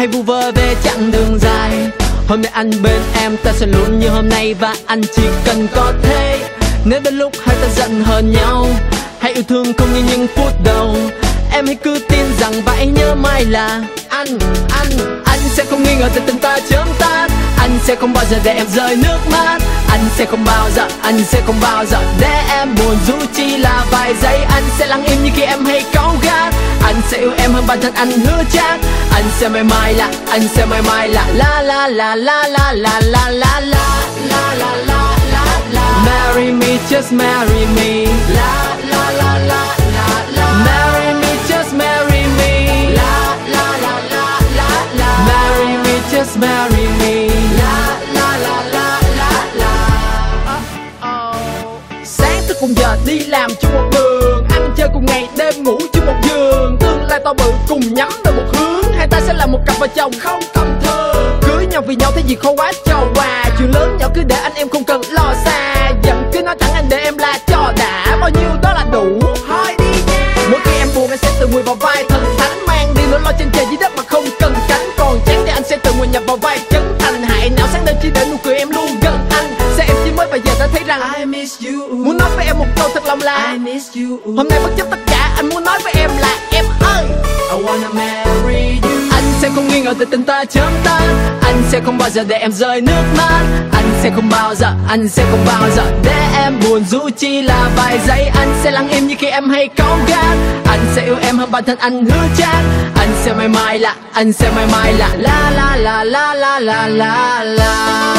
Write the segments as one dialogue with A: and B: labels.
A: hay vu vơ về chặng đường dài. Hôm nay anh bên em, ta sẽ luôn như hôm nay và anh chỉ cần có thế. Nếu đến lúc hai ta giận hờn nhau, hãy yêu thương không như những phút đầu. Em hãy cứ tin rằng và hãy nhớ mai là anh sẽ không nghi ngờ từ tình ta chớm tan. Anh sẽ không bao giờ để em rơi nước mắt. Anh sẽ không bao giờ để em buồn dù chỉ là vài giây. Anh sẽ lặng im như khi em hay cáu gắt. Anh sẽ yêu em hơn bản thân anh hứa chắc. Anh sẽ mãi mãi là la la la la la la la la la la la. Marry me, just marry me. La la la la la la. Marry me, just marry me. La la la la la la. Marry me, just marry me. La la la la la la. Sáng thức cùng giờ đi làm chung một đường, ăn chơi cùng ngày đêm ngủ chung một giường. Tương lai to bự cùng nhắm về một hướng, hai ta sẽ là một cặp vợ chồng không tầm thường. Cưới nhau vì nhau thế gì khó quá cho quà. Chuyện lớn nhỏ cứ để anh em không cần lo xa. Giận cứ nói thẳng anh để em la cho đã. Bao nhiêu đó là đủ, thôi đi nha. Mỗi khi em buồn anh sẽ tự nguyện vào vai thần thánh, mang đi nỗi lo trên trời dưới đất mà không cần cánh. Còn chán thì anh sẽ tự nguyện nhập vào vai chân thành. Hại não sáng đêm chỉ để nụ cười em luôn gần anh. Sẽ em chỉ mới bây giờ đã thấy rằng I miss you. Muốn nói với em một câu thật lòng là I miss you. Hôm nay bất chấp tất cả anh muốn nói với em là em ơi, I wanna marry you. Anh sẽ không nghi ngờ từ tình ta chớm tan. Anh sẽ không bao giờ để em rơi nước mắt. Anh sẽ không bao giờ để em buồn dù chỉ là vài giây. Anh sẽ lặng im như khi em hay cáu gắt. Anh sẽ yêu em hơn bản thân anh hứa chắc. Anh sẽ mãi mãi là la la la la la la la la.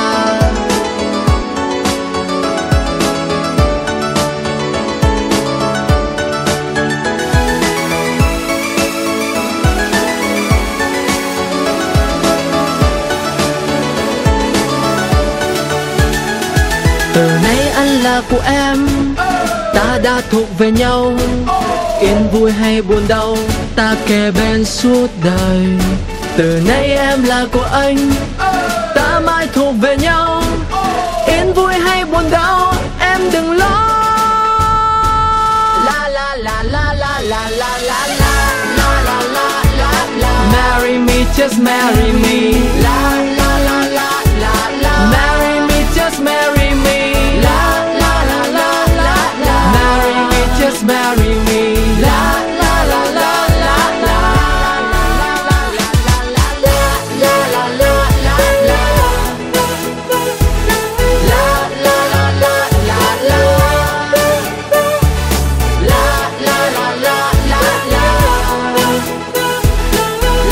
A: Từ nay anh là của em, ta đã thuộc về nhau. Yên vui hay buồn đau, ta kề bên suốt đời. Từ nay em là của anh, ta mãi thuộc về nhau. Yên vui hay buồn đau, em đừng lo. La la la la la la la la la la la la la. Marry me, just marry me. La la la la la la. Marry me, just marry me. Just marry me. La la la la la la la la la la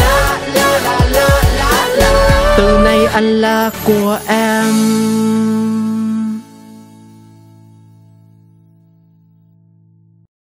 A: la. Từ nay anh là của em.